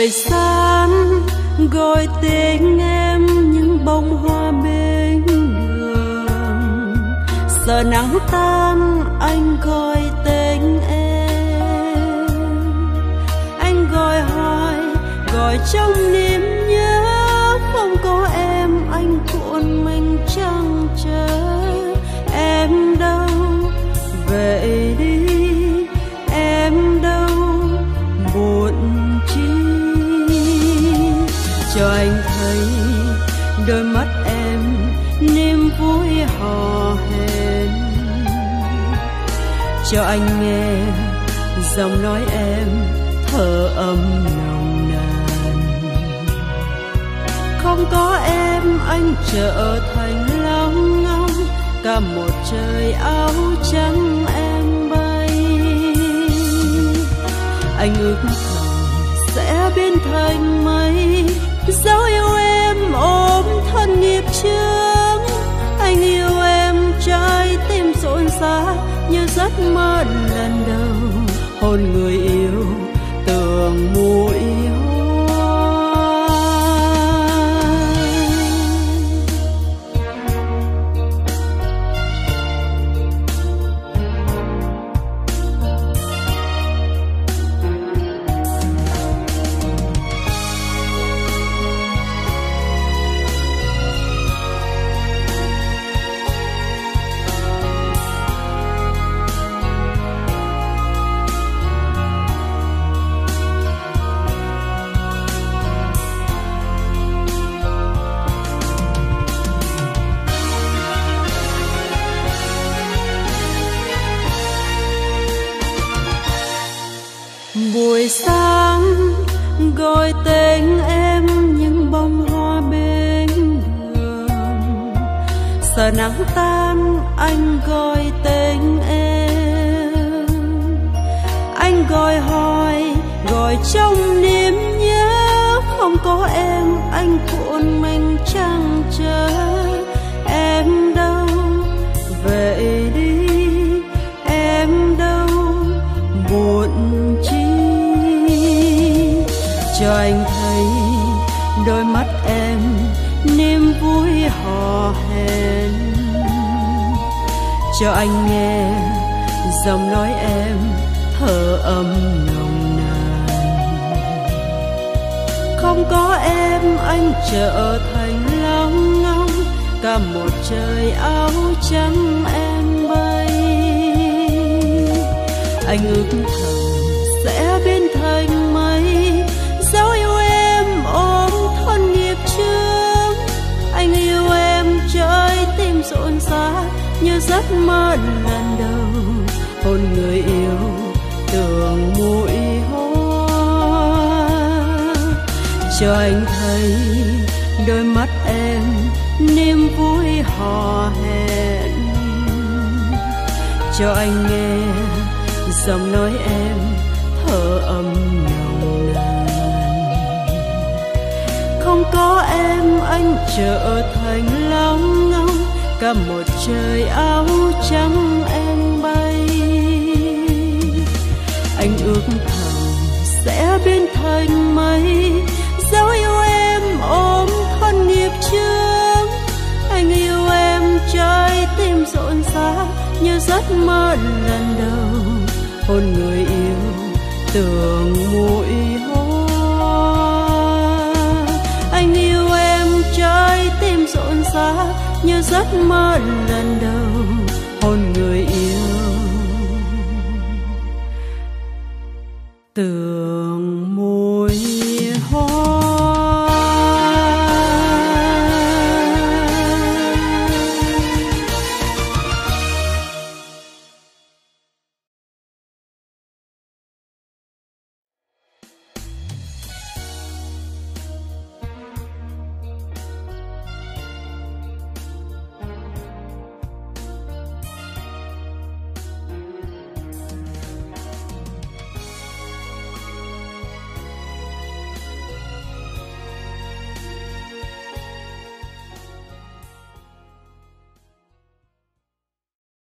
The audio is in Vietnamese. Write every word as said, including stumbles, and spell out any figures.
buổi sáng gọi tên em những bông hoa bên đường, giờ nắng tan anh gọi tên em. Anh gọi hỏi gọi trong niềm nhớ, không có em anh cuộn mình trăng chờ. Em đâu vậy đi, em đâu buồn chi, cho anh thấy đôi mắt em niềm vui hò hẹn, cho anh nghe giọng nói em thở ấm nồng nàn. Không có em anh trở thành lóng ngóng, cả một trời áo trắng em bay. Anh ước thầm sẽ biến thành mây, dấu yêu em ôm thân nghiệp trước. Anh yêu em trái tim rộn rã như giấc mơ lần đầu, hôn người yêu tưởng mũi buổi sáng gọi tên em những bông hoa bên đường, giờ nắng tan anh gọi tên em. Anh gọi hỏi gọi trong niềm nhớ, không có em anh cuộn mình trăng chờ. Em đâu vậy đi, em đâu buồn chi, cho anh thấy đôi mắt em niềm vui hò hẹn, cho anh nghe giọng nói em thở ấm nồng nàn. Không có em anh trở thành lóng ngóng, cả một trời áo trắng em bay. Anh ước thầm sẽ biến thành mây, dấu yêu em ôm thân nghiệp trước. Anh yêu em trái tim rộn rã như giấc mơ lần đầu, hôn người yêu tưởng mũi hoa. Cho anh thấy đôi mắt em niềm vui hò hẹn, cho anh nghe giọng nói em thở ấm nồng nàn. Không có em anh trở thành lóng ngóng, cả một trời áo trắng em bay. Anh ước thầm sẽ biến thành mây, dấu yêu em ôm thân nghiệp trước. Anh yêu em trái tim rộn rã như giấc mơ lần đầu, hôn người yêu tưởng mũi hoa. Anh yêu em trái tim rộn rã như giấc mơ lần đầu, hôn người yêu tưởng